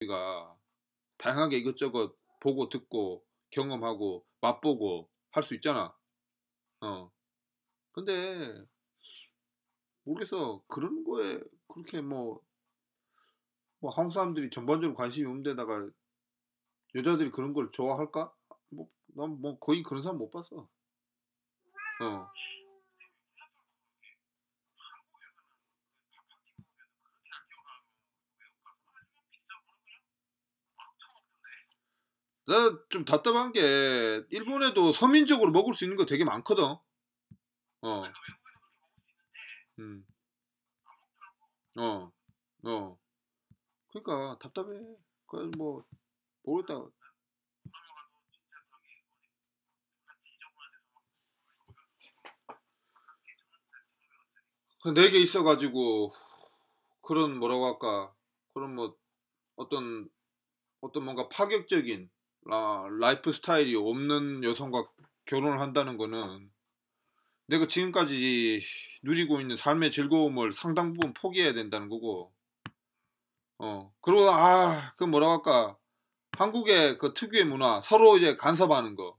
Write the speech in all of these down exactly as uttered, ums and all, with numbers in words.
우리가 다양하게 이것저것 보고 듣고 경험하고 맛보고 할 수 있잖아. 어. 근데 모르겠어. 그런 거에 그렇게 뭐, 뭐 한국 사람들이 전반적으로 관심이 없는 데다가 여자들이 그런 걸 좋아할까? 뭐, 난 뭐 거의 그런 사람 못 봤어. 어. 나 좀 답답한 게 일본에도 서민적으로 먹을 수 있는 거 되게 많거든. 어. 음. 어. 어. 그러니까 답답해. 그래서 뭐 모르겠다. 네 개 있어가지고 그런 뭐라고 할까? 그런 뭐 어떤 어떤 뭔가 파격적인 라, 라이프 스타일이 없는 여성과 결혼을 한다는 거는 내가 지금까지 누리고 있는 삶의 즐거움을 상당 부분 포기해야 된다는 거고. 어. 그리고 아, 그 뭐라고 할까? 한국의 그 특유의 문화, 서로 이제 간섭하는 거,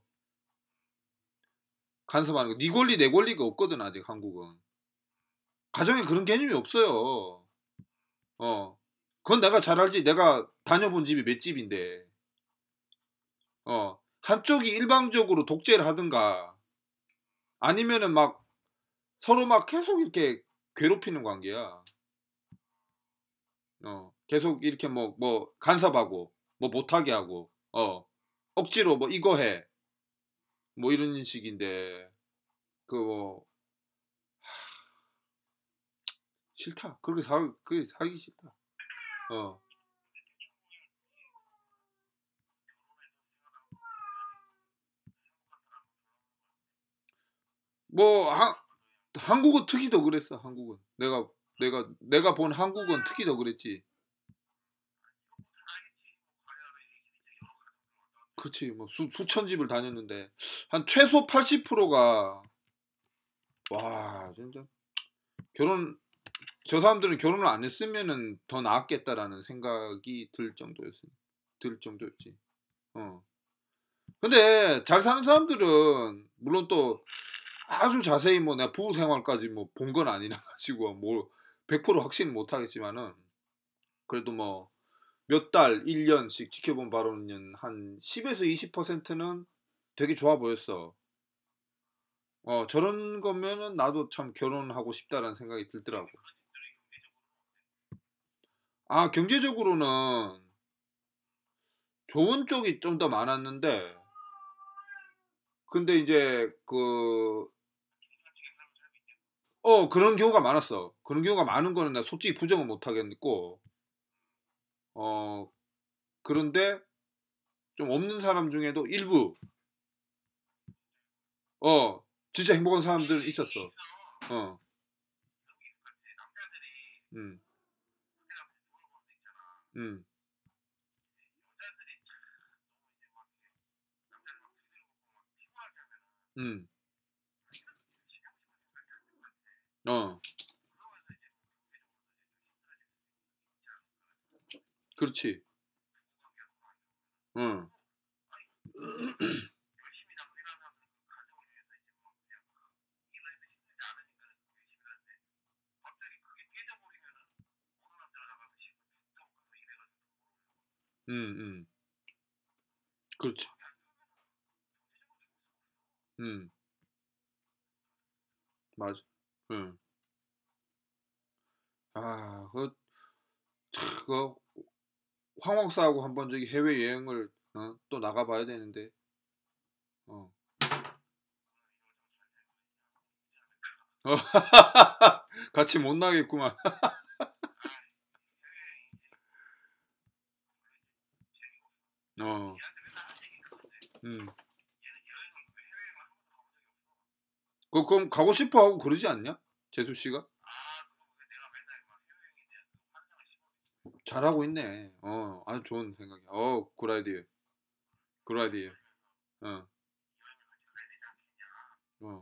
간섭하는 거. 네 권리 내 권리가 없거든 아직 한국은. 가정에 그런 개념이 없어요. 어. 그건 내가 잘 알지. 내가 다녀본 집이 몇 집인데. 어. 한쪽이 일방적으로 독재를 하든가 아니면은 막 서로 막 계속 이렇게 괴롭히는 관계야. 어. 계속 이렇게 뭐, 뭐, 간섭하고, 뭐 못하게 하고, 어. 억지로 뭐 이거 해. 뭐 이런 식인데, 그 뭐, 싫다. 그렇게 살, 그게 살기 싫다. 어. 뭐, 한, 한국은 특히 더 그랬어, 한국은. 내가, 내가, 내가 본 한국은 특히 더 그랬지. 그렇지. 뭐, 수, 수천 집을 다녔는데, 한 최소 팔십 퍼센트가, 와, 진짜, 결혼, 저 사람들은 결혼을 안 했으면은 더 나았겠다라는 생각이 들 정도였어. 들 정도였지. 어. 근데 잘 사는 사람들은, 물론 또 아주 자세히 뭐 내가 부부 생활까지 뭐 본 건 아니라 가지고 뭐 백 퍼센트 확신은 못 하겠지만은, 그래도 뭐 몇 달, 일 년씩 지켜본 바로는 한 십에서 이십 퍼센트는 되게 좋아 보였어. 어, 저런 거면은 나도 참 결혼하고 싶다라는 생각이 들더라고. 아, 경제적으로는 좋은 쪽이 좀 더 많았는데, 근데 이제 그, 어, 그런 경우가 많았어. 그런 경우가 많은 거는 나 솔직히 부정은 못 하겠고, 어, 그런데 좀 없는 사람 중에도 일부, 어, 진짜 행복한 사람들 있었어. 어, 음, 음, 음, 어, 그렇지. 어, 음, 음, 그렇지. 음, 맞아. 음. 아, 그, 그, 황옥사하고 한번 저기 해외 여행을 어, 또 나가봐야 되는데, 어. 어, 같이 못 나겠구만. 어, 음. 그, 그럼 가고 싶어 하고 그러지 않냐? 재수 씨가? 잘하고 있네. 어, 아주 좋은 생각이야. 어, 굿 아이디어. 굿 아이디어. 어, 어,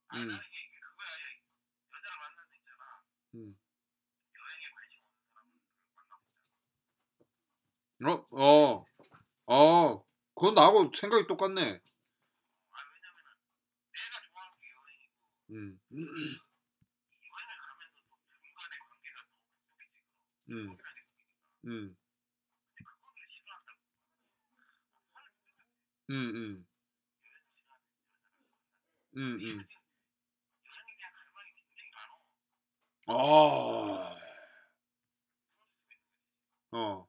음. 음. 어, 어, 어, 그건 나하고 생각이 똑같네. 음, 음, 음, 음, 음, 음, 음. 아, 어,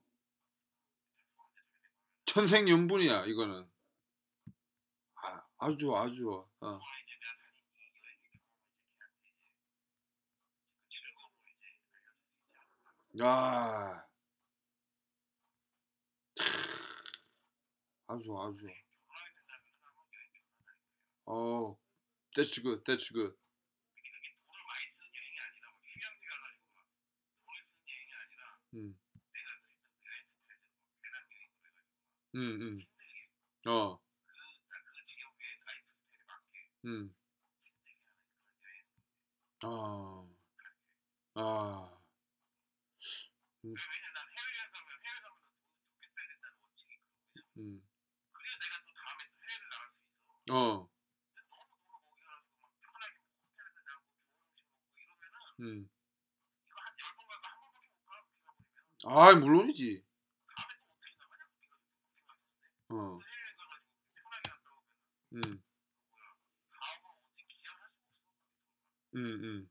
천생연분이야, 이거는. 아, 아주 좋아, 아주 좋아. 어. 아, 아주 좋아, 아주 좋아. 어, that's good, that's good. 음, 음, 음, 어, 음, 아, 아, 음, 음, 어, 음. 아, 물론이지. 어, 음, 음, 음,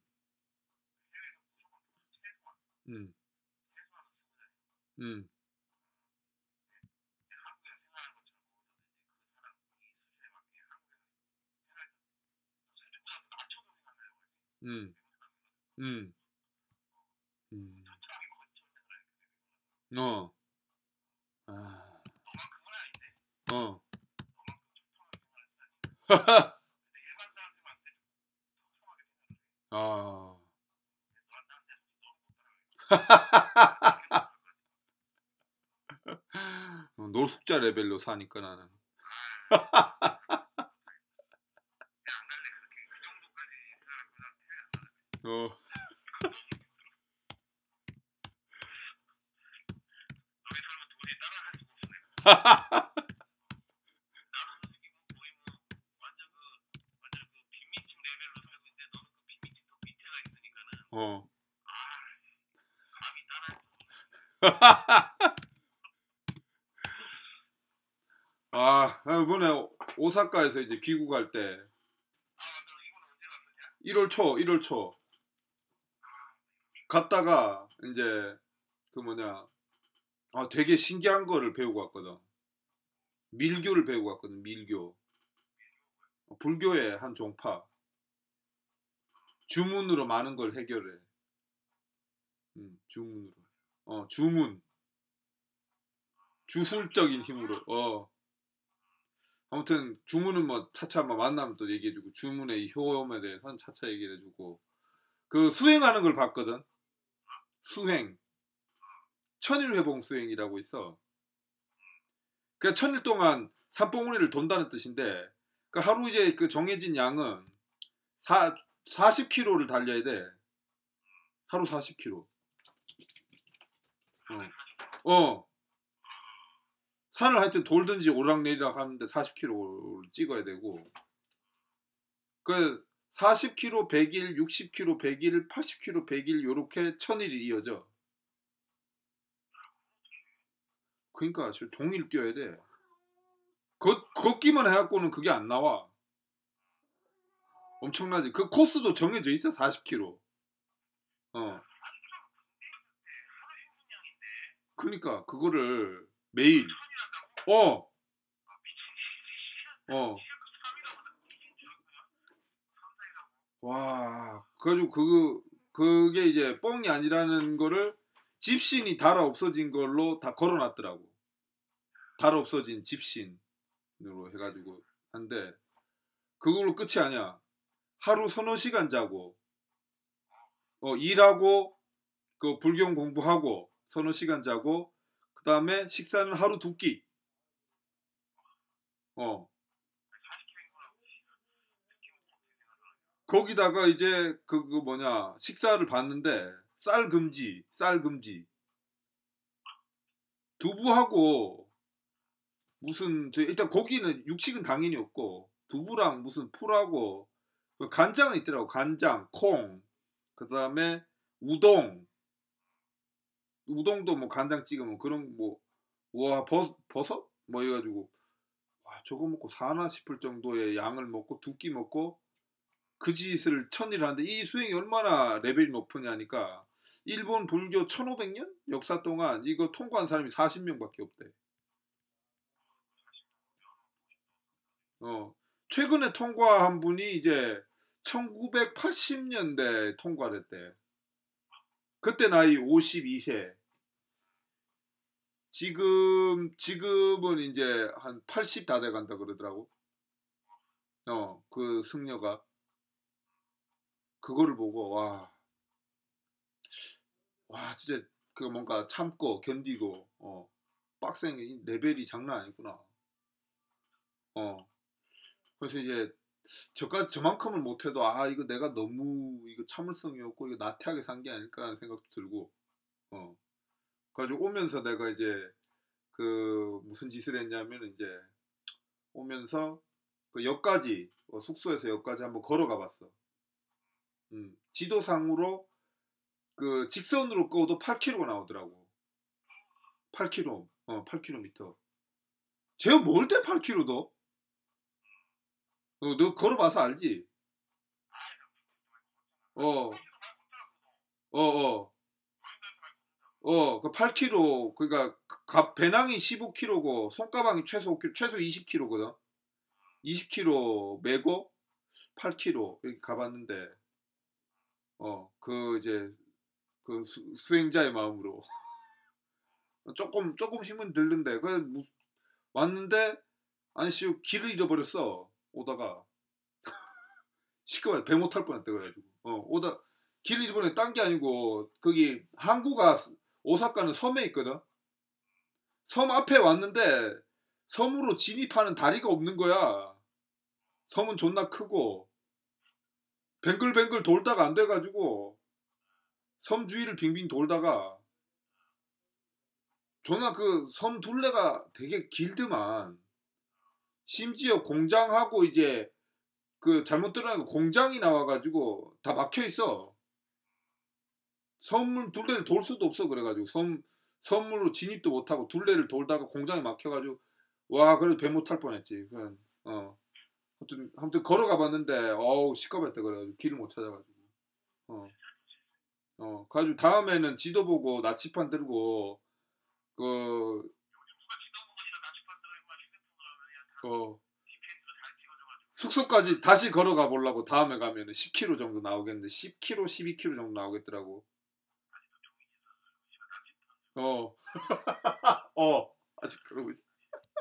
음, 음, 음, 음, 음, 어, 아, 어, 아, 어, 노숙자 레벨로 사니까 나는. 어, 어. 아, 나 이번에 오사카에서 이제 귀국할 때 일월 초, 일월 초 갔다가 이제 그 뭐냐, 아, 되게 신기한 거를 배우고 왔거든. 밀교를 배우고 왔거든. 밀교. 어, 불교의 한 종파. 주문으로 많은 걸 해결해. 음, 주문으로. 어, 주문. 주술적인 힘으로. 어. 아무튼 주문은 뭐 차차 뭐 만나면 또 얘기해주고 주문의 효험에 대해서는 차차 얘기해주고 그 수행하는 걸 봤거든. 수행. 천일회봉 수행이라고 있어. 그러니까 천일 동안 산봉우리를 돈다는 뜻인데 그 하루 이제 그 정해진 양은 사, 사십 킬로미터를 달려야 돼. 하루 사십 킬로미터. 어. 어. 산을 하여튼 돌든지 오르락내리락 하는데 사십 킬로미터를 찍어야 되고 그 사십 킬로미터 백 일, 육십 킬로미터 백 일, 팔십 킬로미터 백 일 요렇게 천일이 이어져. 그러니까 저 종일 뛰어야 돼. 걷, 걷기만 해갖고는 그게 안 나와. 엄청나지. 그 코스도 정해져 있어. 사십 킬로미터. 어. 그러니까 그거를 매일 어, 어. 와, 그래가지고 그 그게 이제 뻥이 아니라는 거를 집신이 달아 없어진 걸로 다 걸어놨더라고. 달아 없어진 집신으로 해가지고 한데 그걸로 끝이 아니야. 하루 서너 시간 자고 어, 일하고 그 불경 공부하고 서너 시간 자고 그 다음에 식사는 하루 두 끼. 어, 거기다가 이제 그, 그 뭐냐 식사를 봤는데 쌀 금지, 쌀 금지. 두부하고 무슨 저 일단 고기는 육식은 당연히 없고 두부랑 무슨 풀하고 그 간장은 있더라고. 간장, 콩, 그 다음에 우동, 우동도 뭐 간장 찍으면 그런 뭐 와 버, 버섯 뭐 이래가지고 와 저거 먹고 사나 싶을 정도의 양을 먹고 두 끼 먹고 그 짓을 천일 하는데 이 수행이 얼마나 레벨이 높으냐니까 일본 불교 천오백 년 역사 동안 이거 통과한 사람이 사십 명밖에 없대. 어, 최근에 통과한 분이 이제 천구백팔십 년대 통과를 했대. 그때 나이 오십이 세. 지금, 지금은 이제 한 팔십 다 돼간다 그러더라고. 어, 그 승려가. 그거를 보고, 와, 와, 진짜, 그 뭔가 참고, 견디고, 어, 빡센 게 이 레벨이 장난 아니구나. 어, 그래서 이제, 저까지 저만큼은 못해도, 아, 이거 내가 너무, 이거 참을성이 없고, 이거 나태하게 산 게 아닐까라는 생각도 들고, 어. 가지고 오면서 내가 이제 그 무슨 짓을 했냐면 이제 오면서 그 역까지 어, 숙소에서 역까지 한번 걸어가 봤어. 음, 지도상으로 그 직선으로 꺼도 팔 킬로미터가 나오더라고. 팔 킬로미터. 어, 팔 킬로미터. 제가 뭘때 팔 킬로미터 더? 어, 너 걸어봐서 알지? 어, 어, 어. 어, 그 팔 킬로미터, 그러니까 가- 배낭이 십오 킬로미터고 손가방이 최소 오 킬로미터, 최소 이십 킬로미터거든. 이십 킬로미터 메고 팔 킬로미터 이렇게 가봤는데, 어, 그 이제 그 수, 수행자의 마음으로 조금 조금 힘은 들는데, 그 왔는데 아니 씨 길을 잃어버렸어. 오다가 시끄러 배 못 탈 뻔했다 그래가지고, 어, 오다 길을 잃어버린 딴 게 아니고 거기 항구가 오사카는 섬에 있거든. 섬 앞에 왔는데 섬으로 진입하는 다리가 없는 거야. 섬은 존나 크고 뱅글뱅글 돌다가 안 돼가지고 섬 주위를 빙빙 돌다가 존나 그 섬 둘레가 되게 길드만. 심지어 공장하고 이제 그 잘못 들어가니까 공장이 나와가지고 다 막혀 있어. 섬을 둘레를 돌 수도 없어 그래가지고 섬 섬으로 진입도 못하고 둘레를 돌다가 공장이 막혀가지고 와 그래도 배 못 탈 뻔했지. 그냥 어 아무튼 아무튼 걸어가 봤는데 어우 시끄럽다 그래가지고 길을 못 찾아가지고 어 어 가지고 다음에는 지도 보고 나치판 들고 그 어, 숙소까지 다시 걸어가 보려고 다음에 가면은 십 킬로미터 정도 나오겠는데 십 킬로미터, 십이 킬로미터 정도 나오겠더라고. 어, 어, 아직 그러고 있어.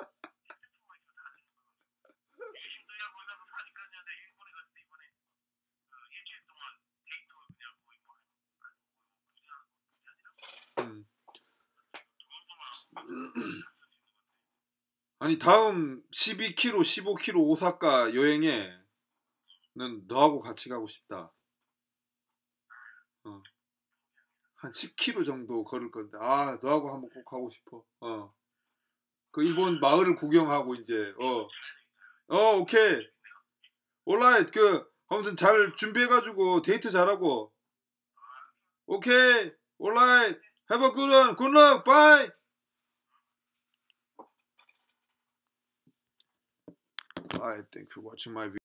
음. 아니 다음 십이 킬로미터, 십오 킬로미터 오사카 여행에는 너하고 같이 가고 싶다. 어. 한 십 킬로미터 정도 걸을 건데 아 너하고 한번 꼭 가고 싶어. 어. 그 일본 마을을 구경하고 이제 어, 어 오케이. 올라잇 그 아무튼 잘 준비해가지고 데이트 잘하고 오케이 올라잇 have a good one good luck bye. I thank you for watching my video.